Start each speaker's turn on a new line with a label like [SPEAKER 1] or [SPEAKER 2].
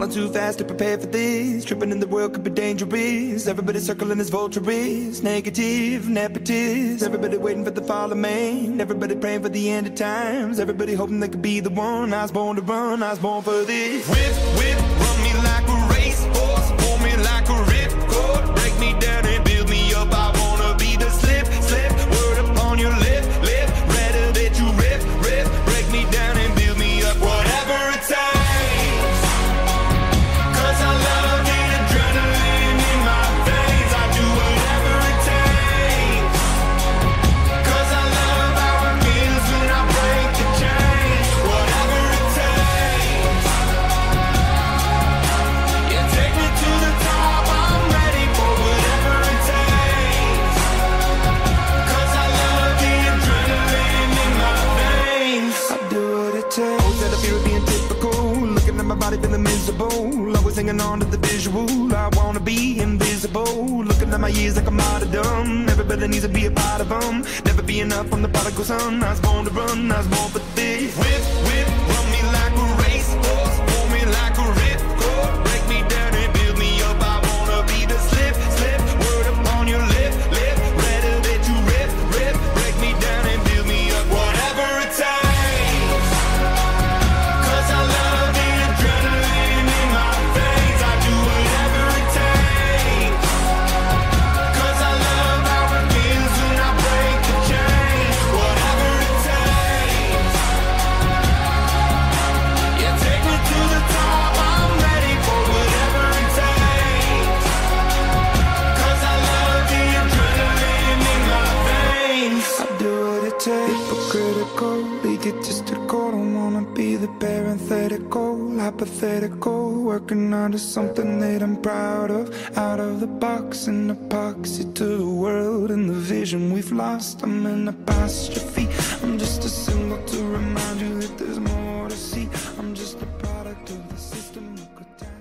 [SPEAKER 1] Falling too fast to prepare for this. Tripping in the world could be dangerous. Everybody circling as vultures. Negative, nepotist. Everybody waiting for the fall of man. Everybody praying for the end of times. Everybody hoping they could be the one. I was born to run, I was born for this. Whip, whip, run me like a racehorse. Pull me like a ripcord. Break me down and build me up. I wanna be the slip, slip. Word upon your lip, lip. Rather that you rip, rip. Break me down and build me up. Whatever it takes. 'Cause I love the adrenaline in my veins. I do whatever it takes. 'Cause I love how it feels when I break the chains. Whatever it takes. Yeah, take me to the top. I'm ready for whatever it takes. 'Cause I love the adrenaline in my veins. I do what it takes. Always had a fear of being typical. Looking at my body feeling miserable. Always hanging on to the visual. I wanna be invisible. Looking at my years like I'm martyrdom. Everybody needs to be a part of them. Never be enough from the prodigal son. I was born to run, I was born for this. Whip, whip, run me like a racehorse. Pull me like a ripcord. Break me down and build me up. I wanna be the slip, slip. Word upon your lip, lip. Rather that you rip, rip. Break me down and build me up. Whatever it takes. 'Cause I love the adrenaline in my veins. I do whatever it takes. 'Cause I love how it feels when I break the chains. Whatever it takes. Yeah, take me to the top. I'm ready for whatever it takes. 'Cause I love the adrenaline in my veins. I do what it takes. Hypocritical, egotistical. Don't wanna be the parenthetical, hypothetical. Working out of something that I'm proud of. Out of the box, an epoxy to the world and the vision we've lost. I'm an apostrophe. I'm just a symbol to remind you that there's more to see. I'm just a product of the system. Look at that.